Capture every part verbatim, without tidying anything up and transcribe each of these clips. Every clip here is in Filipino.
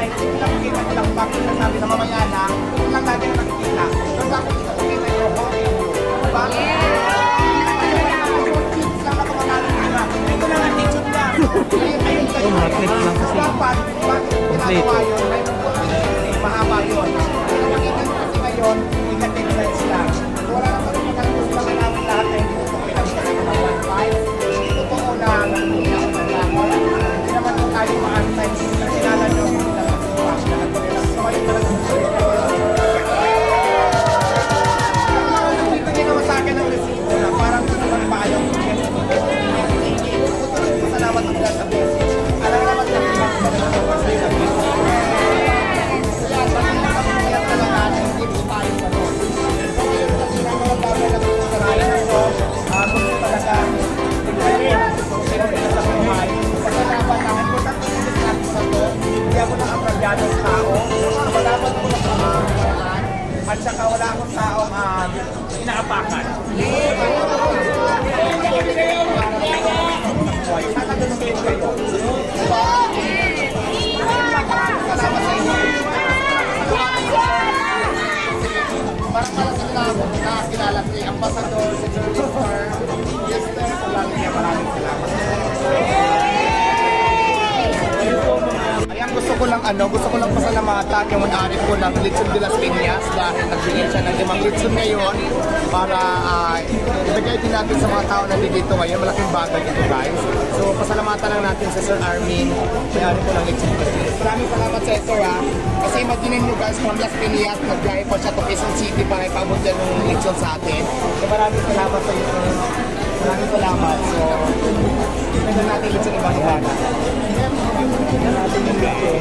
ay hindi lang makita nyo lang bakit nasabi na mamaya na, hindi lang natin na nakikita. So dapat ito makita nyo, okay nyo. Diba? Cheats lang ako manalo nila. Ito lang ang teaching lang. Ayun kayo. Dapat, bakit ginagawa yun? May mahaba yun. Kung makita nyo kasi ngayon, negative sides lang. Wala naman kung magkakaroon lang namin lahat na hindi ko pinagkita ng mga one five. Totoo na, hindi ako naglamon. Hindi naman kung tayo ma-antay. Nakilala nyo, hindi lang ako nagpapag na nagpapag. So, ayun talaga sa nakikita nyo naman sa akin ng resibo na parang gusto lang ba ayaw ko yan. Salamat ang lahat sa message. Alam naman na pinag sa mga sa isang message. Kaya sa mga kapag talaga hindi po tayo sa doon. So, ayun kasi na mga bagay na gusto sa raya na ito. Gusto talaga so, sino rin sa buhay. Pagkalaban na, important ko yung natin sa ito. Hindi ako nakapragyanong tao. Malaban ko na sa mga paraan. At saka wala akong taong uh, inaapakan. Sana ganun kayo kayo. Salamat sa inyo. Parang pala sa nila ako nakakilala si Ambassador, si Director, Mister Solania, maraming salamat. Ayan, gusto ko lang ano, gusto ko lang pasalamatan yung may-ari ko ng Litson de las Piñas dahil nagbigay siya ng limang litson ngayon para uh, ibigay din natin sa mga tao na dito ngayon. Malaking bagay ito guys. So pasalamatan lang natin sa Sir Armin, may-ari ko ng Litson de las Piñas. Maraming salamat sa ito ha. Kasi imagine nyo guys, from Las Piñas, nag-drive pa siya to Quezon City para ipabot yan ng litson sa atin. So maraming salamat sa iyo. Maraming salamat. So, tignan natin litson ibang ibang. Tignan natin yung litson.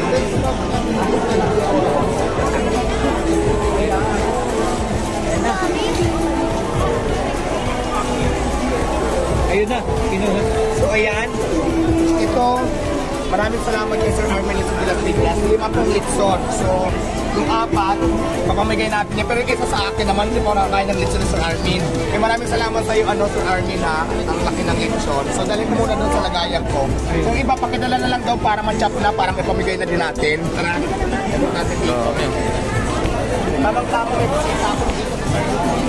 Ayun na, kinuha. So ayan, ito, maraming salamat kay Sir Armin Litson de las Piñas. Lima pong litson. So, yung apat, papamigay natin niya. Pero yung isa sa akin naman, hindi mo nakakain ng litson ni Sir Armin. Kaya maraming salamat sa iyo, ano, Sir Armin ha, ang laki ng litson. So, dalhin ko muna doon sa lagayan ko. Kung iba, pakidala na lang daw para ma-chop na, para may pamigay na din natin. Tara, dalhin natin dito. Tamang-tamang may bisita ako dito sa Sir Armin.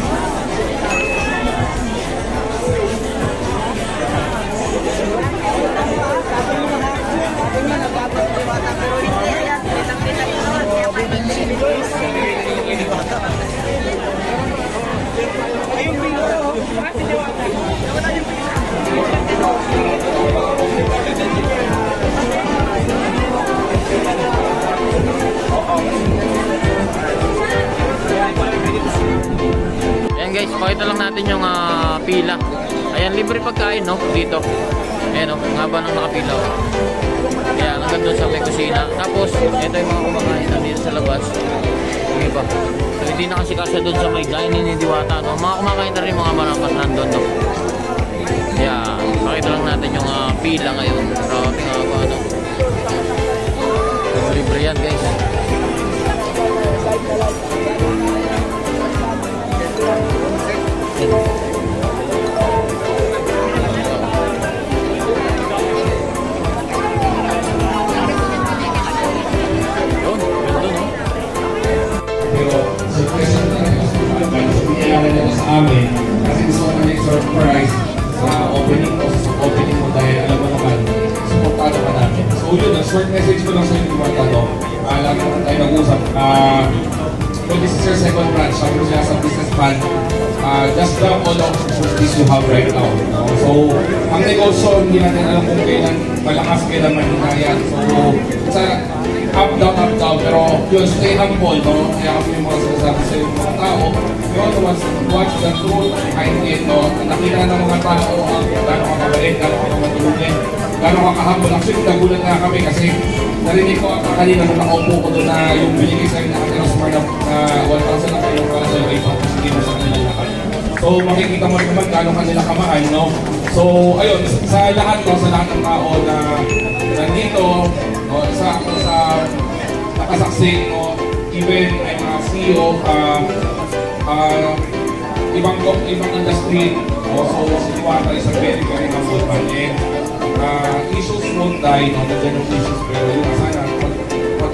Ayan guys, pakita lang natin yung uh, pila. Ayan, libre pagkain no, dito. Ayan o, ang haba nang nakapila o. Ayan, hanggang doon sa may kusina. Tapos, ito yung mga kumakain na dito sa labas. Yung iba. So, hindi na kasi kasi doon sa may dining ni Diwata, no? Mga kumakain na rin mga marampas nandun, no? Ayan, pakita lang natin yung uh, pila ngayon. Grabe nga ba, no? So, libre yan, guys. Amin. Kasi gusto ko na surprise sa opening mo, opening mo dahil alam mo naman, supportado ka namin. So yun, ang short message ko lang sa inyo mga tanong. Uh, lagi naman tayo nag-usap. Uh, well, this is your second branch. Sabi ko siya sa business plan. Uh, just the all opportunities you have right now. No? So, ang negosyo, hindi natin alam kung kailan malakas, kailan manhinayat. So, sa up, down, up, down. Pero yun, stay humble, no? Kaya kami yung mga sinasabi sa yung mga tao. You want to watch the truth behind it, no? Nakita ng mga tao ang gano'ng kakabalik, gano'ng kakatulungin, gano'ng kakahambol. Actually, nagulat na kami kasi narinig ko ang kanina nung nakaupo ko doon na yung binigay sa'yo na katirasmar na one thousand na kayo para sa'yo ay hindi mo sa kanila lahat. So, makikita mo rin naman gano'ng kanila kamahal, no? So, ayun, sa lahat, no? Sa lahat ng tao na nandito, no? Sa ako sa nakasaksi, no? Even ay mga C E O, uh, uh, ibang ibang industry, also si Diwata is a very, very humble man. And uh, issues won't die, no? Nandiyan yung issues, pero yun, sana pag, pag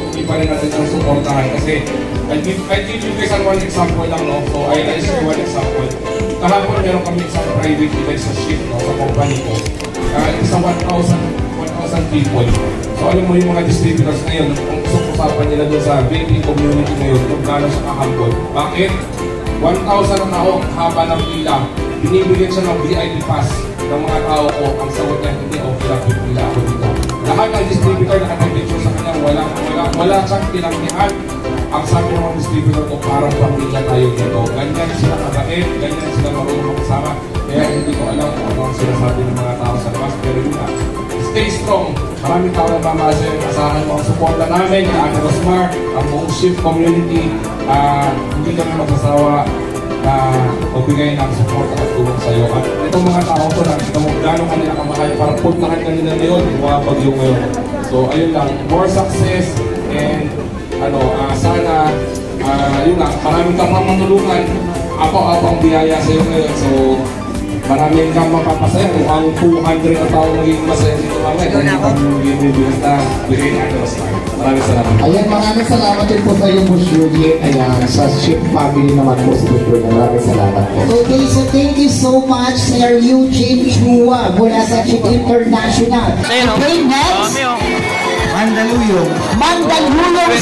hindi pa rin natin ang supportahan kasi I'll give, I'll give you guys one example lang, no? So, I, I'll share one example. Kahapon meron kami isang private event sa ship, no? Sa company ko. Uh, isa one thousand people. So, alam mo yung mga distributors ngayon, kung usapan nila doon sa baby community ngayon, kung gano'n siya kahambol. Bakit? one thousand ang tao, haba ng pila. Binibigyan siya ng V I P pass ng mga tao ko. Ang sagot niya, hindi, okay lang, pila ako dito. Lahat ng distributor na nakapicture sa kanya, wala, wala, wala siyang tinanggihan. Ang sabi ng mga distributor ko, parang pamilya tayo dito. Ganyan sila kabait, ganyan sila marunong makasama. Kaya hindi ko alam kung ano ang sinasabi ng mga tao sa labas. Pero yun na, stay strong. Maraming tao na mamasa. Asahan mo ang suporta namin, yung Ate Rosmar, ang buong shift community. Uh, hindi kami magsasawa na magbigay ng support at tulong sa iyo. At itong mga tao ko, nakita mo gano'ng kanila kamahal, parang puntahan kanila ngayon, yung mga bagyo ngayon. So, ayun lang, more success and ano, uh, sana, uh, yun lang, maraming kang matulungan. Ako-ako ang biyaya sa iyo ngayon. So, maraming kang mapapasaya. Kung ang two hundred na tao magiging masaya dito mamaya, hindi kang bibigyan na bigay na ito. Maraming salamat. Ayan, maraming salamat din po sa iyo, Boss Yuji. Ayan, sa Ship family naman po sa Bicol. Maraming salamat po. Okay, so thank you so much, Sir Eugene Chua mula sa Ship International. Ayun, oh. Okay, next. Dami, oh. Mandaluyong. Mandaluyong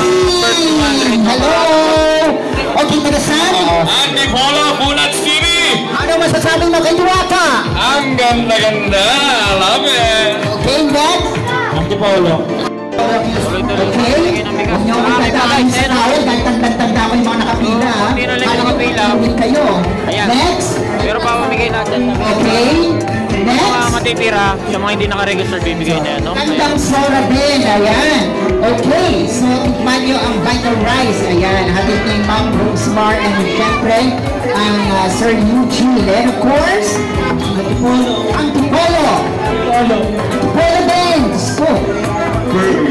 City! Hello! Okay, Madasan? Andy Polo, Bulat T V! Ano masasabi mo kay Duwaka? Ang ganda-ganda! Love it! Okay, next? Andy Polo. Tuloy-tuloy. Okay. Sige ng bigas. Huwag niyo Marami pa magtatawag guys. sa Ayun, oh. tawel dahil tanda-tanda ko yung mga nakapila. Oo, hindi na lang yung Kala ko nakapila. tutuloy kayo. Ayan. Next? Pero pamamigay natin. Okay. Yung mga Next? matitira, sa mga hindi naka-register, bibigay na yan, no? Kandang Ayan. Sora din, ayan. Okay, so tikman nyo ang vital rice, ayan. Hatid ni Ma'am Rosemar and syempre ang uh, Sir Eugene. And of course, ang Tipolo. Ang Tipolo din. Diyos ko.